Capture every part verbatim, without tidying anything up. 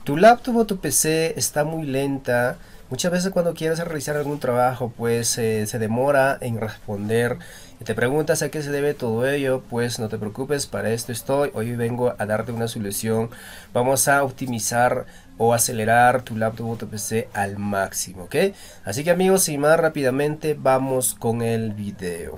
tu laptop o tu P C está muy lenta, muchas veces cuando quieres realizar algún trabajo pues eh, se demora en responder y te preguntas a qué se debe todo ello. Pues no te preocupes, para esto estoy. Hoy vengo a darte una solución. Vamos a optimizar o acelerar tu laptop o tu P C al máximo, ¿ok? Así que amigos, sin más, rápidamente vamos con el video.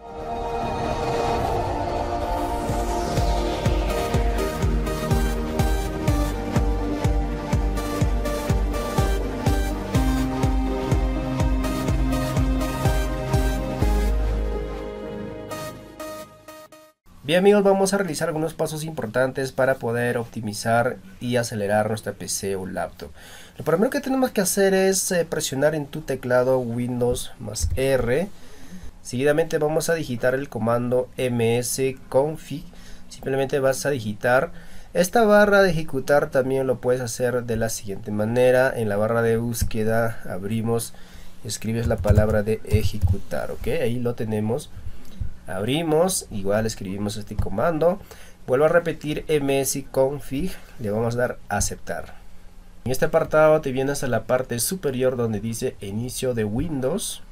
Bien amigos, vamos a realizar algunos pasos importantes para poder optimizar y acelerar nuestra P C o laptop. Lo primero que tenemos que hacer es eh, presionar en tu teclado Windows más R. Seguidamente vamos a digitar el comando msconfig. Simplemente vas a digitar esta barra de ejecutar. También lo puedes hacer de la siguiente manera. En la barra de búsqueda abrimos, escribes la palabra de ejecutar, ok, ahí lo tenemos. Abrimos, igual escribimos este comando, vuelvo a repetir msconfig, le vamos a dar a aceptar. En este apartado te vienes a la parte superior donde dice inicio de Windows.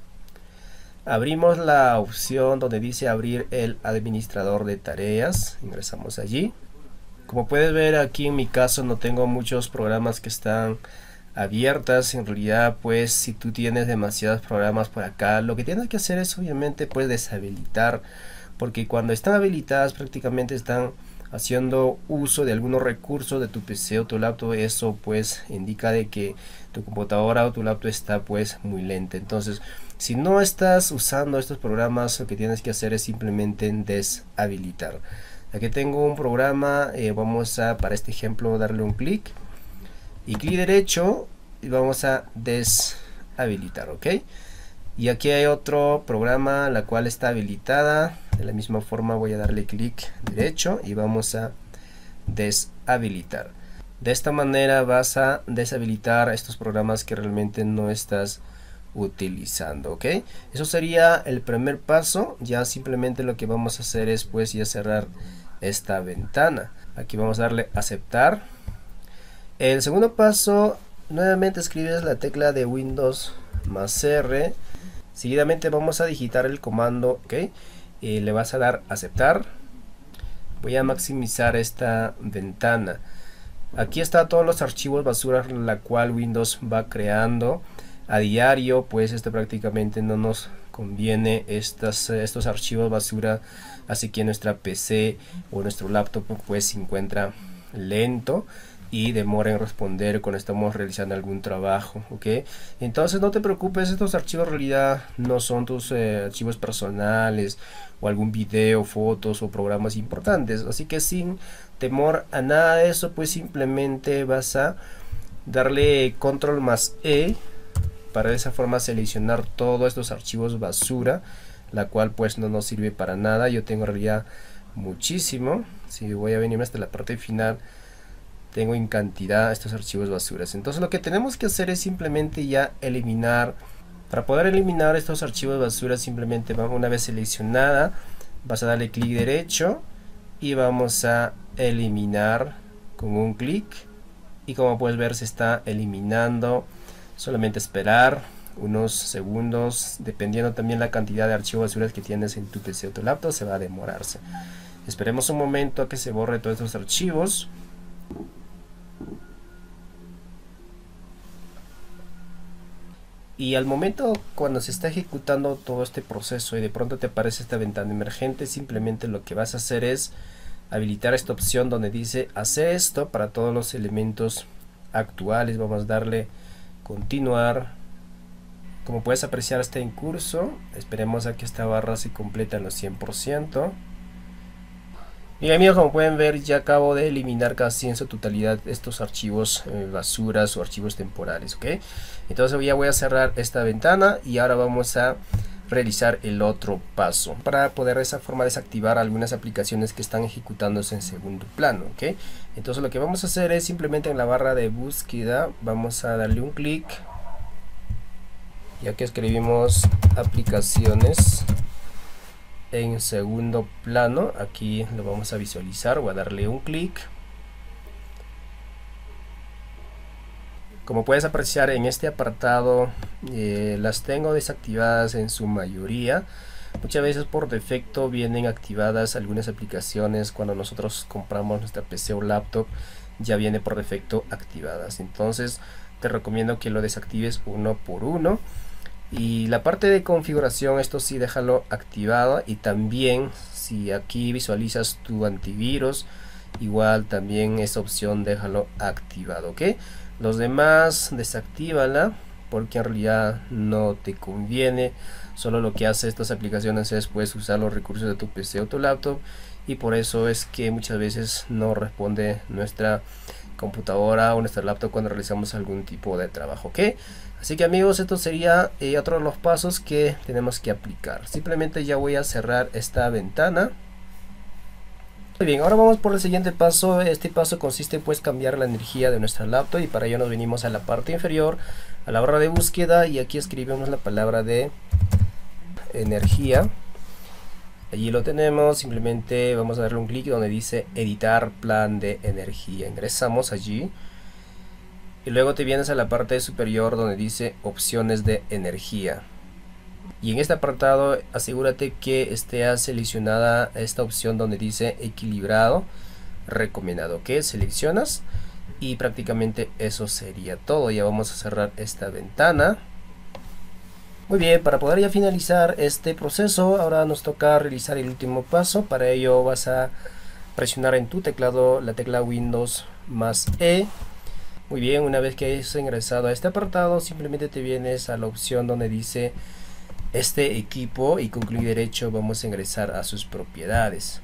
Abrimos la opción donde dice abrir el administrador de tareas, ingresamos allí. Como puedes ver, aquí en mi caso no tengo muchos programas que están abiertas. En realidad, pues si tú tienes demasiados programas por acá, lo que tienes que hacer es obviamente pues deshabilitar, porque cuando están habilitadas prácticamente están haciendo uso de algunos recursos de tu P C o tu laptop. Eso pues indica de que tu computadora o tu laptop está pues muy lenta. Entonces, si no estás usando estos programas, lo que tienes que hacer es simplemente deshabilitar. Aquí tengo un programa, eh, vamos a, para este ejemplo, darle un clic y clic derecho y vamos a deshabilitar, ok. Y aquí hay otro programa la cual está habilitada. De la misma forma voy a darle clic derecho y vamos a deshabilitar. De esta manera vas a deshabilitar estos programas que realmente no estás utilizando, ok. Eso sería el primer paso. Ya simplemente lo que vamos a hacer es pues ya cerrar esta ventana. Aquí vamos a darle aceptar. El segundo paso, nuevamente escribes la tecla de Windows más R. Seguidamente vamos a digitar el comando, ok, y le vas a dar aceptar. Voy a maximizar esta ventana. Aquí está todos los archivos basura la cual Windows va creando a diario. Pues esto prácticamente no nos conviene, estas, estos archivos basura, así que nuestra P C o nuestro laptop pues se encuentra lento y demora en responder cuando estamos realizando algún trabajo, ok. Entonces no te preocupes, estos archivos en realidad no son tus eh, archivos personales o algún video, fotos o programas importantes, así que sin temor a nada de eso, pues simplemente vas a darle control más E para de esa forma seleccionar todos estos archivos basura, la cual pues no nos sirve para nada. Yo tengo en realidad muchísimo. Si voy a venirme hasta la parte final, tengo en cantidad estos archivos basuras. Entonces lo que tenemos que hacer es simplemente ya eliminar. Para poder eliminar estos archivos basura, simplemente una vez seleccionada vas a darle clic derecho y vamos a eliminar con un clic, y como puedes ver se está eliminando. Solamente esperar unos segundos, dependiendo también la cantidad de archivos basuras que tienes en tu P C o tu laptop, se va a demorarse. Esperemos un momento a que se borre todos estos archivos. Y al momento cuando se está ejecutando todo este proceso y de pronto te aparece esta ventana emergente, simplemente lo que vas a hacer es habilitar esta opción donde dice hacer esto para todos los elementos actuales. Vamos a darle continuar. Como puedes apreciar, está en curso. Esperemos a que esta barra se complete en los cien por ciento. Bien amigos, como pueden ver, ya acabo de eliminar casi en su totalidad estos archivos eh, basuras o archivos temporales, ¿ok? Entonces ya voy a cerrar esta ventana y ahora vamos a realizar el otro paso para poder de esa forma desactivar algunas aplicaciones que están ejecutándose en segundo plano, ¿ok? Entonces lo que vamos a hacer es simplemente en la barra de búsqueda vamos a darle un clic, ya que escribimos aplicaciones en segundo plano. Aquí lo vamos a visualizar, voy a darle un clic Como puedes apreciar en este apartado, eh, las tengo desactivadas en su mayoría. Muchas veces por defecto vienen activadas algunas aplicaciones. Cuando nosotros compramos nuestra P C o laptop, ya viene por defecto activadas. Entonces te recomiendo que lo desactives uno por uno. Y la parte de configuración, esto sí, déjalo activado. Y también si aquí visualizas tu antivirus, igual también esa opción déjalo activado, ¿ok? Los demás desactívala, porque en realidad no te conviene. Solo lo que hace estas aplicaciones es pues usar los recursos de tu P C o tu laptop, y por eso es que muchas veces no responde nuestra computadora o nuestra laptop cuando realizamos algún tipo de trabajo, ¿ok? Así que amigos, esto sería eh, otro de los pasos que tenemos que aplicar. Simplemente ya voy a cerrar esta ventana. Muy bien, ahora vamos por el siguiente paso. Este paso consiste pues cambiar la energía de nuestra laptop, y para ello nos venimos a la parte inferior, a la barra de búsqueda, y aquí escribimos la palabra de energía. Allí lo tenemos. Simplemente vamos a darle un clic donde dice editar plan de energía. Ingresamos allí y luego te vienes a la parte superior donde dice opciones de energía. Y en este apartado asegúrate que esté seleccionada esta opción donde dice equilibrado recomendado, que seleccionas, y prácticamente eso sería todo. Ya vamos a cerrar esta ventana. Muy bien, para poder ya finalizar este proceso, ahora nos toca realizar el último paso. Para ello vas a presionar en tu teclado la tecla Windows más E. Muy bien, una vez que hayas ingresado a este apartado, simplemente te vienes a la opción donde dice este equipo, y con clic derecho vamos a ingresar a sus propiedades.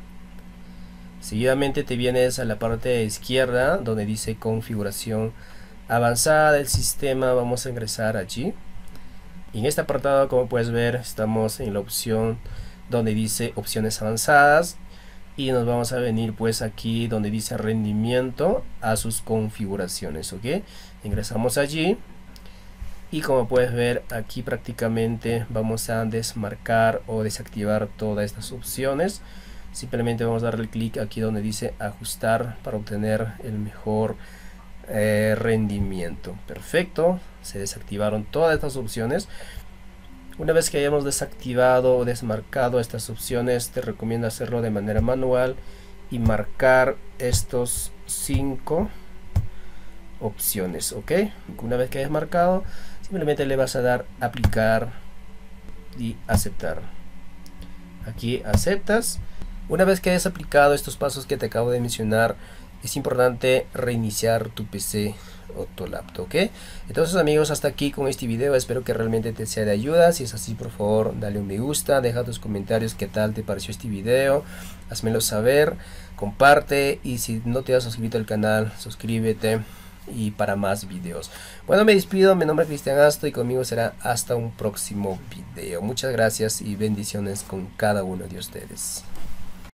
Seguidamente te vienes a la parte izquierda donde dice configuración avanzada del sistema. Vamos a ingresar allí, y en este apartado, como puedes ver, estamos en la opción donde dice opciones avanzadas, y nos vamos a venir pues aquí donde dice rendimiento a sus configuraciones, ok. Ingresamos allí. Y como puedes ver aquí prácticamente vamos a desmarcar o desactivar todas estas opciones. Simplemente vamos a darle clic aquí donde dice ajustar para obtener el mejor eh, rendimiento. Perfecto, se desactivaron todas estas opciones. Una vez que hayamos desactivado o desmarcado estas opciones, te recomiendo hacerlo de manera manual y marcar estos cinco opciones, ok. Una vez que hayas marcado, simplemente le vas a dar aplicar y aceptar. Aquí aceptas. Una vez que hayas aplicado estos pasos que te acabo de mencionar, es importante reiniciar tu P C o tu laptop, ok. Entonces amigos, hasta aquí con este video. Espero que realmente te sea de ayuda. Si es así, por favor dale un me gusta, deja tus comentarios qué tal te pareció este video, házmelo saber, comparte, y si no te has suscrito al canal, suscríbete, y para más videos. Bueno, me despido, mi nombre es Cristian Asto, y conmigo será hasta un próximo video. Muchas gracias y bendiciones con cada uno de ustedes.